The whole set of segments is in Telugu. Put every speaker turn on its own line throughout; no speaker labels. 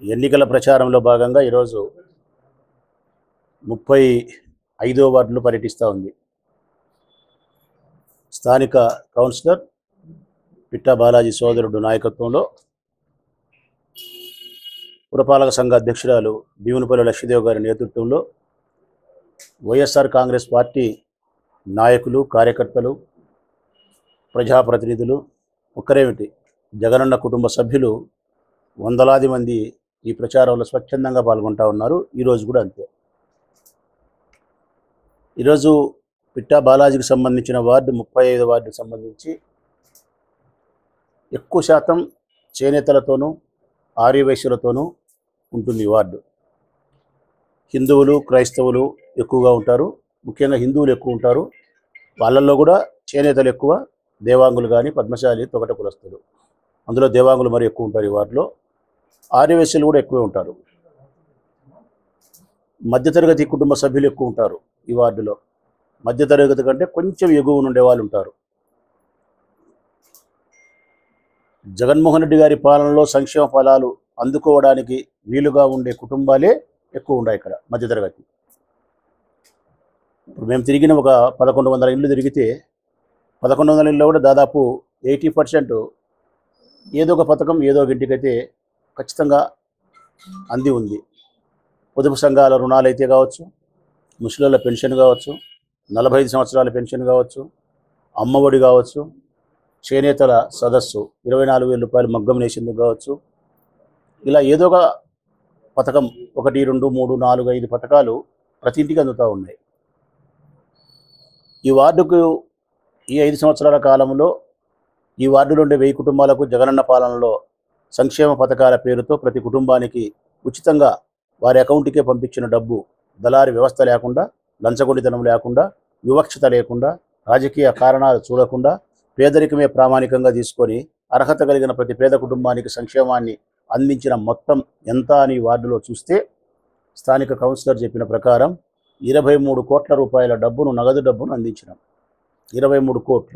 ఎన్నికల ప్రచారంలో భాగంగా ఈరోజు 35వ వార్డులో పర్యటిస్తూ ఉంది. స్థానిక కౌన్సిలర్ పిట్టా బాలాజీ సోదరుడు నాయకత్వంలో పురపాలక సంఘ అధ్యక్షురాలు భీమునిపల్లి లక్ష్మీదేవి గారి నేతృత్వంలో వైఎస్ఆర్ కాంగ్రెస్ పార్టీ నాయకులు, కార్యకర్తలు, ప్రజాప్రతినిధులు, ఒక్కరేమిటి జగనన్న కుటుంబ సభ్యులు వందలాది మంది ఈ ప్రచారంలో స్వచ్ఛందంగా పాల్గొంటూ ఉన్నారు. ఈరోజు కూడా అంతే. ఈరోజు పిట్టా బాలాజీకి సంబంధించిన వార్డు 35వ వార్డుకి సంబంధించి ఎక్కువ శాతం చేనేతలతోనూ ఆర్యవైశ్యులతోనూ ఉంటుంది. వార్డు హిందువులు, క్రైస్తవులు ఎక్కువగా ఉంటారు. ముఖ్యంగా హిందువులు ఎక్కువ ఉంటారు. వాళ్ళల్లో కూడా చేనేతలు ఎక్కువ, దేవాంగులు కానీ పద్మశాలి, తొగట కులస్తులు, అందులో దేవాంగులు మరి ఎక్కువ ఉంటారు. ఈ వార్డులో ఆర్యవైశ్యులు కూడా ఎక్కువే ఉంటారు. మధ్యతరగతి కుటుంబ సభ్యులు ఎక్కువ ఉంటారు. ఈ వార్డులో మధ్యతరగతి కంటే కొంచెం ఎగువ ఉండే వాళ్ళు ఉంటారు. జగన్మోహన్ రెడ్డి గారి పాలనలో సంక్షేమ ఫలాలు అందుకోవడానికి వీలుగా ఉండే కుటుంబాలే ఎక్కువ ఉన్నాయి ఇక్కడ మధ్యతరగతి. ఇప్పుడు మేము తిరిగిన ఒక 1100 ఇళ్ళు తిరిగితే 1100 ఇళ్ళు కూడా దాదాపు 80% ఏదో ఒక పథకం ఏదో ఒక ఇంటికైతే ఖచ్చితంగా అంది ఉంది. పొదుపు సంఘాల రుణాలు అయితే కావచ్చు, ముసలిళ్ళ పెన్షన్ కావచ్చు, 45 సంవత్సరాల పెన్షన్ కావచ్చు, అమ్మఒడి కావచ్చు, చేనేతల సదస్సు 24,000 రూపాయలు మగ్గం నేసిందుకు కావచ్చు, ఇలా ఏదో ఒక పథకం 1, 2, 3, 4, 5 పథకాలు ప్రతి ఇంటికి అందుతూ ఉన్నాయి. ఈ వార్డుకు ఈ 5 సంవత్సరాల కాలంలో ఈ వార్డులో ఉండే 1000 కుటుంబాలకు జగనన్న పాలనలో సంక్షేమ పథకాల పేరుతో ప్రతి కుటుంబానికి ఉచితంగా వారి అకౌంట్కే పంపించిన డబ్బు దళారి వ్యవస్థ లేకుండా, లంచగొండితనం లేకుండా, వివక్షత లేకుండా, రాజకీయ కారణాలు చూడకుండా పేదరికమే ప్రామాణికంగా తీసుకొని అర్హత కలిగిన ప్రతి పేద కుటుంబానికి సంక్షేమాన్ని అందించిన మొత్తం ఎంత అని వార్డులో చూస్తే స్థానిక కౌన్సిలర్ చెప్పిన ప్రకారం 23 కోట్ల రూపాయల డబ్బును, నగదు డబ్బును అందించినాం. 23 కోట్లు.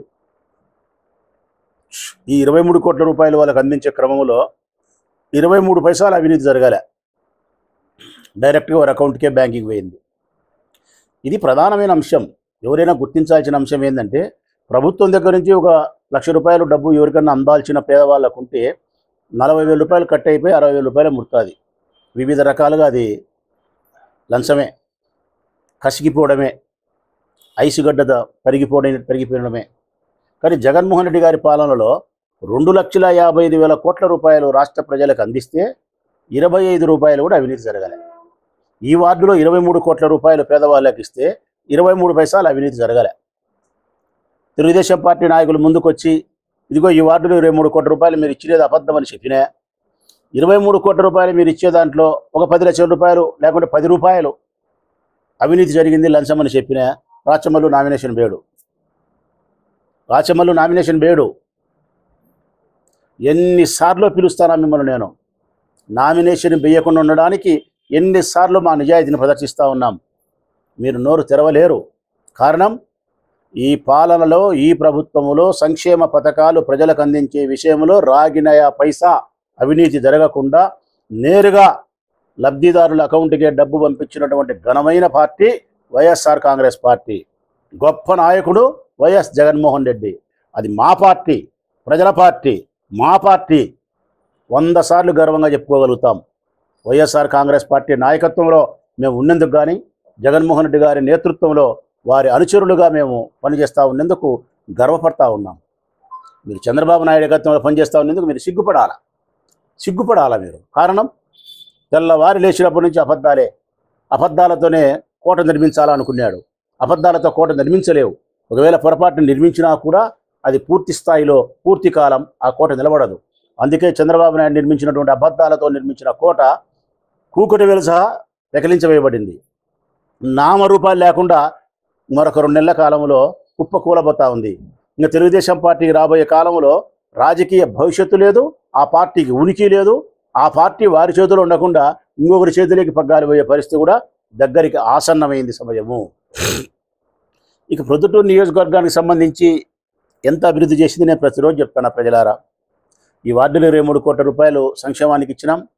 ఈ 23 కోట్ల రూపాయలు వాళ్ళకి అందించే క్రమంలో 23 పైసలు అవినీతి జరగాలి. డైరెక్ట్గా వారి అకౌంట్కే బ్యాంకింగ్ పోయింది. ఇది ప్రధానమైన అంశం. ఎవరైనా గుర్తించాల్సిన అంశం ఏంటంటే, ప్రభుత్వం దగ్గర నుంచి ఒక 1,00,000 రూపాయలు డబ్బు ఎవరికన్నా అందాల్సిన పేదవాళ్ళకు ఉంటే 40,000 రూపాయలు కట్ అయిపోయి 60,000 రూపాయలు ముడుతుంది. వివిధ రకాలుగా అది లంచమే, కసిగిపోవడమే, ఐసుగడ్డ పెరిగిపోవడమే. కానీ జగన్మోహన్ రెడ్డి గారి పాలనలో 2,55,000 కోట్ల రూపాయలు రాష్ట్ర ప్రజలకు అందిస్తే 25 రూపాయలు కూడా అవినీతి జరగాలి. ఈ వార్డులో 23 కోట్ల రూపాయలు పేదవాళ్ళకి ఇస్తే 23 పైసలు అవినీతి జరగాలి. తెలుగుదేశం పార్టీ నాయకులు ముందుకొచ్చి ఇదిగో ఈ వార్డులో 23 కోట్ల రూపాయలు మీరు ఇచ్చేది అబద్ధం అని చెప్పినా, 23 కోట్ల రూపాయలు మీరు ఇచ్చే దాంట్లో ఒక 10 లక్షల రూపాయలు లేకుంటే 10 రూపాయలు అవినీతి జరిగింది, లంచం అని చెప్పినా రాచమల్లు నామినేషన్ బేడు. ఎన్నిసార్లు పిలుస్తానా మిమ్మల్ని నేను? నామినేషన్ వేయకుండా ఉండడానికి ఎన్నిసార్లు మా నిజాయితీని ప్రదర్శిస్తూ ఉన్నాం. మీరు నోరు తెరవలేరు. కారణం, ఈ పాలనలో, ఈ ప్రభుత్వంలో సంక్షేమ పథకాలు ప్రజలకు అందించే విషయంలో రాగినయా పైసా అవినీతి జరగకుండా నేరుగా లబ్ధిదారుల అకౌంట్కే డబ్బు పంపించినటువంటి ఘనమైన పార్టీ వైఎస్ఆర్ కాంగ్రెస్ పార్టీ. గొప్ప నాయకుడు వైఎస్ జగన్మోహన్ రెడ్డి. అది మా పార్టీ, ప్రజల పార్టీ, మా పార్టీ. 100 సార్లు గర్వంగా చెప్పుకోగలుగుతాం. వైఎస్ఆర్ కాంగ్రెస్ పార్టీ నాయకత్వంలో మేము ఉన్నందుకు కానీ, జగన్మోహన్ రెడ్డి గారి నేతృత్వంలో వారి అనుచరులుగా మేము పనిచేస్తూ ఉన్నందుకు గర్వపడతా ఉన్నాం. మీరు చంద్రబాబు నాయుడు నాయకత్వంలో పనిచేస్తూ ఉన్నందుకు మీరు సిగ్గుపడాలా మీరు? కారణం, తెల్లవారి లేచినప్పటి నుంచి అబద్ధాలతోనే కోట నిర్మించాలనుకున్నాడు. అబద్ధాలతో కోట నిర్మించలేవు. ఒకవేళ పొరపాటును నిర్మించినా కూడా అది పూర్తి స్థాయిలో, పూర్తి కాలం ఆ కోట నిలబడదు. అందుకే చంద్రబాబు నాయుడు నిర్మించినటువంటి అబద్ధాలతో నిర్మించిన కోట కూకటి వేలు సహా పెకలించవేయబడింది. నామరూపాలు లేకుండా మరొక 2 నెలల కాలంలో కుప్పకూలబోతా ఉంది. ఇంకా తెలుగుదేశం పార్టీకి రాబోయే కాలంలో రాజకీయ భవిష్యత్తు లేదు, ఆ పార్టీకి ఉనికి లేదు. ఆ పార్టీ వారి చేతిలో ఉండకుండా ఇంకొకరి చేతిలోకి పగ్గాలు పోయే పరిస్థితి కూడా దగ్గరికి ఆసన్నమైంది సమయము. ఇక ప్రొద్దుటూరు నియోజకవర్గానికి సంబంధించి ఎంత అభివృద్ధి చేసింది నేను ప్రతిరోజు చెప్తాను ప్రజలారా. ఈ వార్డులో 23 కోట్ల రూపాయలు సంక్షేమానికి ఇచ్చినాం.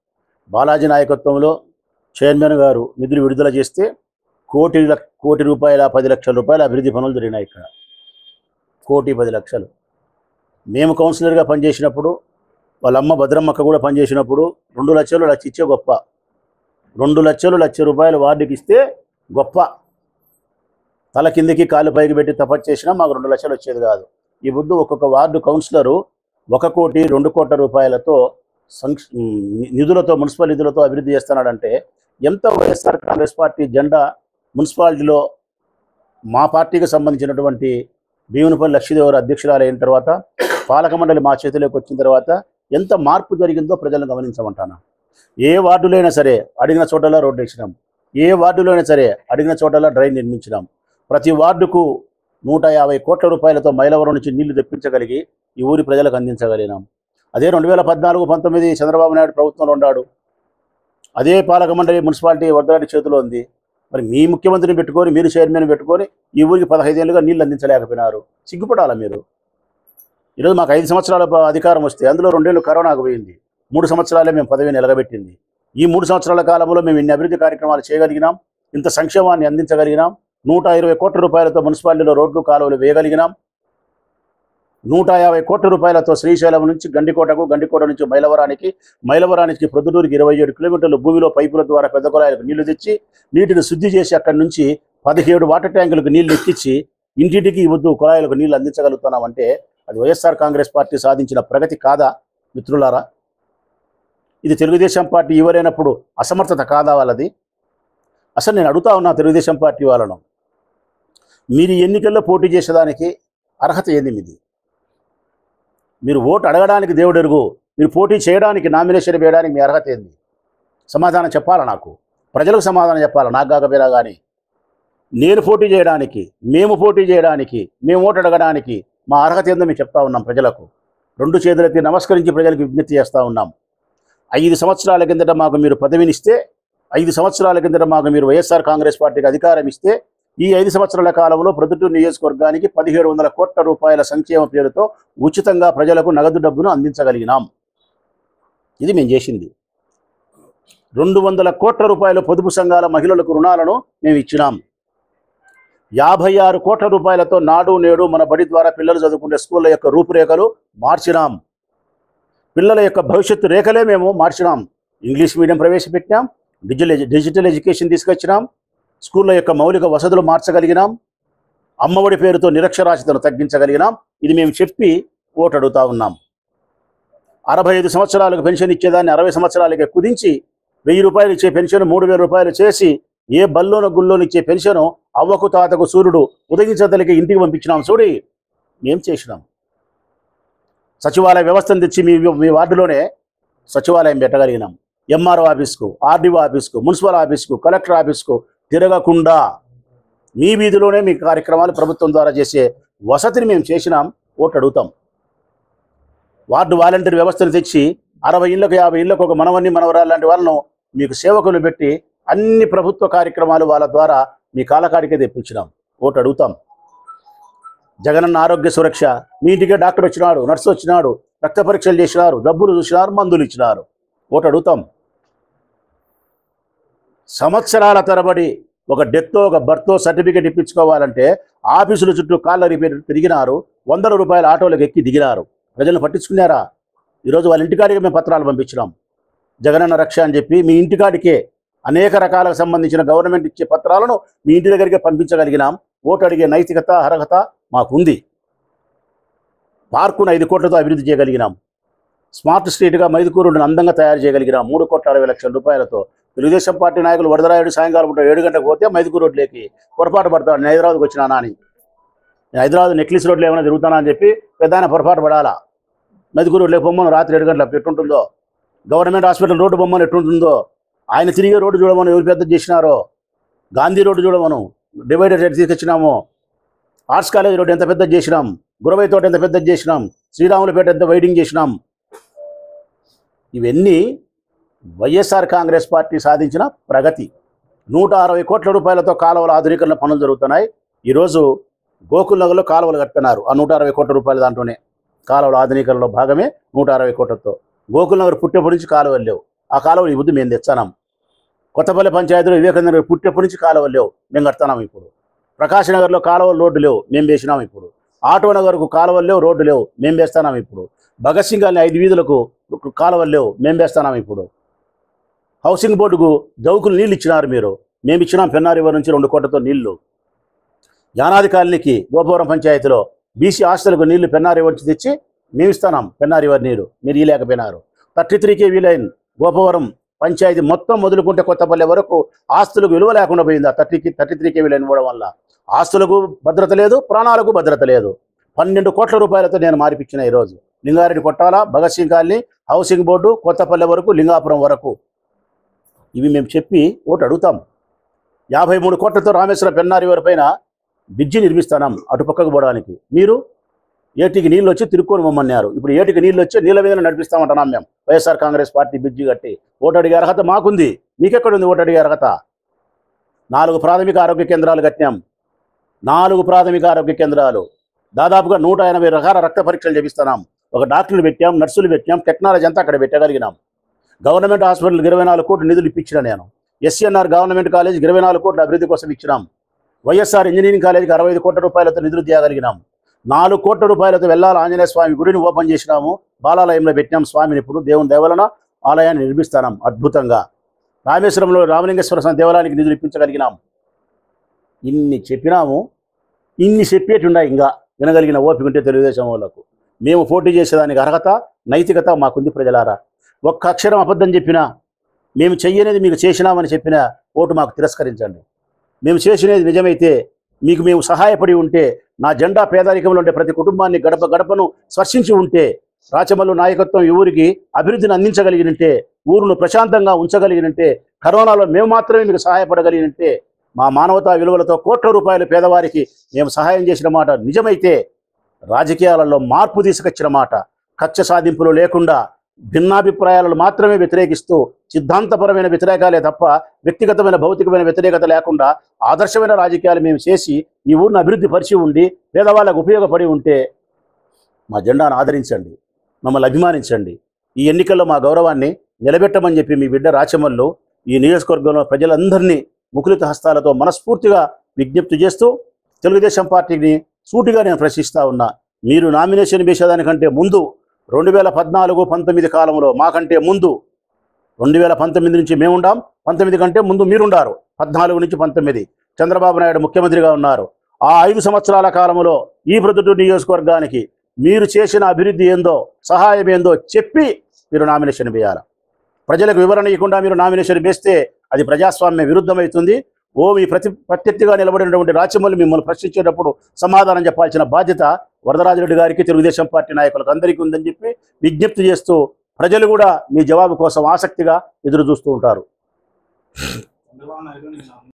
బాలాజీ నాయకత్వంలో చైర్మన్ గారు నిధులు విడుదల చేస్తే కోటి రూపాయల 10 లక్షల రూపాయల అభివృద్ధి పనులు జరిగినాయి ఇక్కడ. 1,10,00,000. మేము కౌన్సిలర్గా పనిచేసినప్పుడు, వాళ్ళ అమ్మ భద్రమ్మక్క కూడా పనిచేసినప్పుడు 2 లక్షలు లక్ష ఇచ్చే గొప్ప. 2 లక్షలు లక్ష రూపాయలు వార్డుకి ఇస్తే గొప్ప. తల కిందకి కాళ్ళు పైకి పెట్టి తపస్సు చేసినా మాకు 2 లక్షలు వచ్చేది కాదు. ఈ బుద్ధు ఒక్కొక్క వార్డు కౌన్సిలరు 1 కోటి 2 కోట్ల రూపాయలతో నిధులతో, మున్సిపల్ నిధులతో అభివృద్ధి చేస్తున్నాడంటే ఎంత వైఎస్ఆర్ కాంగ్రెస్ పార్టీ జెండా మున్సిపాలిటీలో మా పార్టీకి సంబంధించినటువంటి భీమునిపల్లి లక్ష్మీదేవర అధ్యక్షురాలు అయిన తర్వాత, పాలక మండలి మా చేతిలోకి వచ్చిన తర్వాత ఎంత మార్పు జరిగిందో ప్రజలను గమనించమంటాను. ఏ వార్డులైనా సరే అడిగిన చోటలా రోడ్డు వేసినాం, ఏ వార్డులో అయినా సరే అడిగిన చోటలా డ్రైన్ నిర్మించినాం. ప్రతి వార్డుకు 150 కోట్ల రూపాయలతో మైలవరం నుంచి నీళ్లు తెప్పించగలిగి ఈ ఊరి ప్రజలకు అందించగలిగినాం. అదే 2014-19 చంద్రబాబు నాయుడు ప్రభుత్వంలో ఉన్నాడు. అదే పాలక మండలి మున్సిపాలిటీ వడ్డరాటి చేతిలో ఉంది. మరి మీ ముఖ్యమంత్రిని పెట్టుకొని, మీరు చైర్మన్ పెట్టుకొని ఈ ఊరికి 15 ఏళ్ళుగా నీళ్ళు అందించలేకపోయినారు. సిగ్గుపడాలా మీరు? ఈరోజు మాకు 5 సంవత్సరాల అధికారం వస్తే అందులో 2 ఏళ్ళు కరోనాకు పోయింది. 3 సంవత్సరాలే మేము పదవిని నిలగబెట్టింది. ఈ 3 సంవత్సరాల కాలంలో మేము ఇన్ని అభివృద్ధి కార్యక్రమాలు చేయగలిగినాం, ఇంత సంక్షేమాన్ని అందించగలిగినాం. 120 కోట్ల రూపాయలతో మున్సిపాలిటీలో రోడ్లు కాలువలు వేయగలిగినాం. 150 కోట్ల రూపాయలతో శ్రీశైలం నుంచి గండికోటకు, గండికోట నుంచి మైలవరానికి ప్రొద్దుటూరుకి 27 కిలోమీటర్లు భూమిలో పైపుల ద్వారా పెద్ద కుళాయిలకు నీళ్లు తెచ్చి, నీటిని శుద్ధి చేసి అక్కడి నుంచి 17 వాటర్ ట్యాంకులకు నీళ్లు ఎక్కించి ఇంటింటికి వద్దు కుళాయిలకు నీళ్లు అందించగలుగుతున్నామంటే అది వైఎస్ఆర్ కాంగ్రెస్ పార్టీ సాధించిన ప్రగతి కాదా మిత్రులారా? ఇది తెలుగుదేశం పార్టీ ఇవ్వలేనప్పుడు అసమర్థత కాదా వాళ్ళది? అసలు నేను అడుగుతా ఉన్నా తెలుగుదేశం పార్టీ వాళ్ళను, మీరు ఎన్నికల్లో పోటీ చేసేదానికి అర్హత ఏంది మీది? మీరు ఓటు అడగడానికి దేవుడు ఎరుగు, మీరు పోటీ చేయడానికి, నామినేషన్ వేయడానికి మీ అర్హత ఏంది? సమాధానం చెప్పాలా నాకు? ప్రజలకు సమాధానం చెప్పాలా, నాకు కాకపోయినా కానీ. నేను పోటీ చేయడానికి, మేము పోటీ చేయడానికి, మేము ఓటు అడగడానికి మా అర్హత ఏందో మేము చెప్తా ఉన్నాం ప్రజలకు. 2 చేతులెత్తి నమస్కరించి ప్రజలకు విజ్ఞప్తి చేస్తూ ఉన్నాం. 5 సంవత్సరాల కిందట మాకు మీరు పదవినిస్తే, 5 సంవత్సరాల కిందట మాకు మీరు వైఎస్ఆర్ కాంగ్రెస్ పార్టీకి అధికారం ఇస్తే, ఈ 5 సంవత్సరాల కాలంలో ప్రొద్దుటూరు నియోజకవర్గానికి 1700 కోట్ల రూపాయల సంక్షేమ పేరుతో ఉచితంగా ప్రజలకు నగదు డబ్బును అందించగలిగినాం. ఇది మేము చేసింది. 200 కోట్ల రూపాయల పొదుపు సంఘాల మహిళలకు రుణాలను మేము ఇచ్చినాం. 56 కోట్ల రూపాయలతో నాడు నేడు మన బడి ద్వారా పిల్లలు చదువుకునే స్కూళ్ళ యొక్క రూపురేఖలు మార్చినాం. పిల్లల యొక్క భవిష్యత్తు రేఖలే మేము మార్చినాం. ఇంగ్లీష్ మీడియం ప్రవేశపెట్టినాం, డిజిటల్ ఎడ్యుకేషన్ తీసుకొచ్చినాం, స్కూళ్ళ యొక్క మౌలిక వసతులు మార్చగలిగినాం, అమ్మఒడి పేరుతో నిరక్షరాస్యతను తగ్గించగలిగినాం. ఇది మేము చెప్పి ఓటు అడుగుతా ఉన్నాం. 65 సంవత్సరాలకు పెన్షన్ ఇచ్చేదాన్ని 60 సంవత్సరాలకే కుదించి 1000 రూపాయలు ఇచ్చే పెన్షన్ 3000 రూపాయలు చేసి, ఏ బల్లోన గుల్లోని ఇచ్చే పెన్షను అవ్వకు తాతకు సూర్యుడు ఉదయించదలికి ఇంటికి పంపించినాం. చూడి మేం చేసినాం. సచివాలయ వ్యవస్థను తెచ్చి మీ వార్డులోనే సచివాలయం పెట్టగలిగినాం. ఎంఆర్ఓ ఆఫీస్కు, ఆర్డీఓ ఆఫీస్కు, మున్సిపల్ ఆఫీస్కు, కలెక్టర్ ఆఫీస్కు తిరగకుండా మీ వీధిలోనే మీ కార్యక్రమాలు ప్రభుత్వం ద్వారా చేసే వసతిని మేము చేసినాం. ఓటు అడుగుతాం. వార్డు వాలంటీర్ వ్యవస్థను తెచ్చి 60 ఇళ్లకు 50 ఇళ్లకు ఒక మనవన్ని మనవరాలు లాంటి వాళ్ళను మీకు సేవకులు పెట్టి అన్ని ప్రభుత్వ కార్యక్రమాలు వాళ్ళ ద్వారా మీ కాలకాడికే తెప్పించినాం. ఓటు అడుగుతాం. జగనన్న ఆరోగ్య సురక్ష, మీ ఇంటికే డాక్టర్ వచ్చినాడు, నర్సు వచ్చినాడు, రక్త పరీక్షలు చేసినారు, డబ్బులు చూసినారు, మందులు ఇచ్చినారు. ఓటు అడుగుతాం. సంవత్సరాల తరబడి ఒక డెత్తో, ఒక బర్త్తో సర్టిఫికేట్ ఇప్పించుకోవాలంటే ఆఫీసుల చుట్టూ కాళ్ళ రిపేర్ తిరిగినారు, 100 రూపాయల ఆటోలకు ఎక్కి దిగినారు. ప్రజలను పట్టించుకున్నారా? ఈరోజు వాళ్ళ ఇంటికాడికి మేము పత్రాలు పంపించినాం. జగనన్న రక్ష అని చెప్పి మీ ఇంటికాడికే అనేక రకాలకు సంబంధించిన గవర్నమెంట్ ఇచ్చే పత్రాలను మీ ఇంటి దగ్గరికే పంపించగలిగినాం. ఓటు అడిగే నైతికత, అర్హత మాకుంది. పార్కును 5 కోట్లతో అభివృద్ధి చేయగలిగినాం. స్మార్ట్ స్ట్రీట్గా మైదుకూరును అందంగా తయారు చేయగలిగినాం 3,60,00,000 రూపాయలతో. తెలుగుదేశం పార్టీ నాయకులు వరదరాయుడు సాయంకాలం 7 గంటలకు పోతే మైదుకూరు రోడ్లోకి పొరపాటు పడతాడు. నేను హైదరాబాద్కి వచ్చినానా అని, నేను హైదరాబాద్ నెక్లెస్ రోడ్లో ఏమైనా తిరుగుతానా అని చెప్పి పెద్ద ఆయన పొరపాటు పడాలా. మైదుకూరు రోడ్లోకి బొమ్మను రాత్రి 7 గంటలకు ఎట్టుంటుందో, గవర్నమెంట్ హాస్పిటల్ రోడ్డు బొమ్మను ఎట్టుంటుందో, ఆయన తిరిగే రోడ్డు చూడమను ఎవరు పెద్ద చేసినారో, గాంధీ రోడ్డు చూడమను, డివైడర్ తీసుకొచ్చినాము, ఆర్ట్స్ కాలేజ్ రోడ్డు ఎంత పెద్ద చేసినాం, గురవై తోట ఎంత పెద్ద చేసినాం, శ్రీరాములపేట ఎంత వైడింగ్ చేసినాం. ఇవన్నీ వైఎస్ఆర్ కాంగ్రెస్ పార్టీ సాధించిన ప్రగతి. 160 కోట్ల రూపాయలతో కాలువల ఆధునీకరణ పనులు జరుగుతున్నాయి. ఈరోజు గోకుల్ నగర్లో కాలువలు కడుతున్నారు. ఆ 160 కోట్ల రూపాయల దాంట్లోనే కాలువల ఆధునీకరణలో భాగమే 160 కోట్లతో. గోకుల్ నగర్ పుట్టేప్పటి నుంచి కాలువలు లేవు. ఆ కాలువలు ఈ బుద్ధి మేము తెచ్చాం. కొత్తపల్లి పంచాయతీలో వివేకానంద పుట్టినప్పటి నుంచి కాలువలు లేవు, మేము కడతాం. ఇప్పుడు ప్రకాశ్ నగర్లో కాలువలు రోడ్డు లేవు, మేము వేసినాం. ఇప్పుడు ఆటో నగర్కు కాలువలు లేవు, రోడ్డు లేవు, మేము వేస్తున్నాం. ఇప్పుడు భగత్ సింగ్ గారిని 5 వీధులకు కాలువలు లేవు, మేము వేస్తున్నాం. ఇప్పుడు హౌసింగ్ బోర్డుకు దౌకులు నీళ్ళు ఇచ్చినారు మీరు, మేము ఇచ్చినాం. పెన్నారివర్ నుంచి 2 కోట్లతో నీళ్లు. యానాది కాలనీకి గోపవరం పంచాయతీలో బీసీ హాస్టల్కు నీళ్లు పెన్నారివర్ నుంచి తెచ్చి మేము ఇస్తున్నాం. పెన్నారివర్ నీరు మీరు ఇలేకపోయినారు. 33 KV లైన్ గోపవరం పంచాయతీ మొత్తం మొదలుకుంటే కొత్తపల్లి వరకు ఆస్తులకు విలువ లేకుండా పోయింది. ఆ 33 KV లైన్ ఇవ్వడం వల్ల ఆస్తులకు భద్రత లేదు, ప్రాణాలకు భద్రత లేదు. 12 కోట్ల రూపాయలతో నేను మారిపించిన. ఈరోజు Lingareddy Kottala, Bhagat Singh colony, housing board, Kothapalli వరకు, లింగాపురం వరకు ఇవి మేము చెప్పి ఓటు అడుగుతాం. 53 కోట్లతో రామేశ్వరం పెన్నారివర్ పైన బ్రిడ్జి నిర్మిస్తాం అటుపక్కకు పోవడానికి. మీరు ఏటికి నీళ్ళు వచ్చి తిరుక్కొని మమ్మన్నారు. ఇప్పుడు ఏటికి నీళ్ళు వచ్చి నీళ్ళ మీద నడిపిస్తామంటున్నాం మేము. వైఎస్ఆర్ కాంగ్రెస్ పార్టీ బ్రిడ్జి కట్టి ఓటు అడిగే అర్హత మాకుంది. మీకెక్కడుంది ఓటు అడిగే అర్హత? 4 ప్రాథమిక ఆరోగ్య కేంద్రాలు కట్టినాం. 4 ప్రాథమిక ఆరోగ్య కేంద్రాలు, దాదాపుగా 180 రకాల రక్త పరీక్షలు చేపిస్తున్నాం. ఒక డాక్టర్లు పెట్టాం, నర్సులు పెట్టాం, టెక్నాలజీ అంతా అక్కడ పెట్టగలిగినాం. గవర్నమెంట్ హాస్పిటల్ 24 కోట్లు నిధులు ఇప్పించిన నేను. ఎస్ఎన్ఆర్ గవర్నమెంట్ కాలేజ్ 24 కోట్ల అభివృద్ధి కోసం ఇచ్చినాం. వైఎస్ఆర్ ఇంజనీరింగ్ కాలేజీకి 65 కోట్ల రూపాయలతో నిధులు తీయగలిగినాం. 4 కోట్ల రూపాయలతో వెల్లాల ఆంజనేయ స్వామి గుడిని ఓపెన్ చేసినాము. బాలాలయంలో పెట్టినాం స్వామిని. ఇప్పుడు దేవుని దేవలన ఆలయాన్ని నిర్మిస్తాం అద్భుతంగా. రామేశ్వరంలో రామలింగేశ్వర స్వామి దేవాలయానికి నిధులు ఇప్పించగలిగినాం. ఇన్ని చెప్పినాము. ఇన్ని చెప్పేట్టున్నా ఇంకా వినగలిగిన ఓపిక ఉంటే తెలుగుదేశం వాళ్ళకు. మేము పోటీ చేసేదానికి అర్హత, నైతికత మాకుంది. ప్రజలారా, ఒక్క అక్షరం అబద్ధం చెప్పినా, మేము చెయ్యనేది మీకు చేసినామని చెప్పినా ఓటు మాకు తిరస్కరించండి. మేము చేసినది నిజమైతే, మీకు మేము సహాయపడి ఉంటే, నా జెండా పేదరికంలో ఉండే ప్రతి కుటుంబాన్ని గడప గడపను స్పర్శించి ఉంటే, రాచమల్లు నాయకత్వం ఈ ఊరికి అభివృద్ధిని అందించగలిగినంటే, ఊరును ప్రశాంతంగా ఉంచగలిగినంటే, కరోనాలో మేము మాత్రమే మీకు సహాయపడగలిగినంటే, మా మానవతా విలువలతో కోట్ల రూపాయలు పేదవారికి మేము సహాయం చేసిన మాట నిజమైతే, రాజకీయాలలో మార్పు తీసుకొచ్చిన మాట, కక్ష సాధింపులు లేకుండా భిన్నాభిప్రాయాలను మాత్రమే వ్యతిరేకిస్తూ, సిద్ధాంతపరమైన వ్యతిరేకాలే తప్ప వ్యక్తిగతమైన భౌతికమైన వ్యతిరేకత లేకుండా ఆదర్శమైన రాజకీయాలు మేము చేసి ఈ ఊరిని అభివృద్ధి పరిచి ఉండి పేదవాళ్ళకు ఉపయోగపడి ఉంటే, మా జెండాను ఆదరించండి, మమ్మల్ని అభిమానించండి. ఈ ఎన్నికల్లో మా గౌరవాన్ని నిలబెట్టమని చెప్పి మీ బిడ్డ రాచమల్లు ఈ నియోజకవర్గంలో ప్రజలందరినీ ముకులిత హస్తాలతో మనస్ఫూర్తిగా విజ్ఞప్తి చేస్తూ, తెలుగుదేశం పార్టీని సూటిగా నేను ప్రశ్నిస్తూ ఉన్నా. మీరు నామినేషన్ వేసేదానికంటే ముందు 2014-19 కాలంలో, మాకంటే ముందు 2019 నుంచి మేముండాం, 19 కంటే ముందు మీరుండారు, 14 నుంచి 19 చంద్రబాబు నాయుడు ముఖ్యమంత్రిగా ఉన్నారు. ఆ 5 సంవత్సరాల కాలంలో ఈ ప్రొద్దుటూరు నియోజకవర్గానికి మీరు చేసిన అభివృద్ధి ఏందో, సహాయం ఏందో చెప్పి మీరు నామినేషన్ వేయాలి. ప్రజలకు వివరణ ఇవ్వకుండా మీరు నామినేషన్ వేస్తే అది ప్రజాస్వామ్య విరుద్ధమవుతుంది. మీ ప్రత్యర్థిగా నిలబడినటువంటి రాచమల్లి మిమ్మల్ని ప్రశ్నించేటప్పుడు సమాధానం చెప్పాల్సిన బాధ్యత వరదరాజరెడ్డి గారికి, తెలుగుదేశం పార్టీ నాయకులకు అందరికీ ఉందని చెప్పి విజ్ఞప్తి చేస్తూ, ప్రజలు కూడా మీ జవాబు కోసం ఆసక్తిగా ఎదురు చూస్తూ ఉంటారు.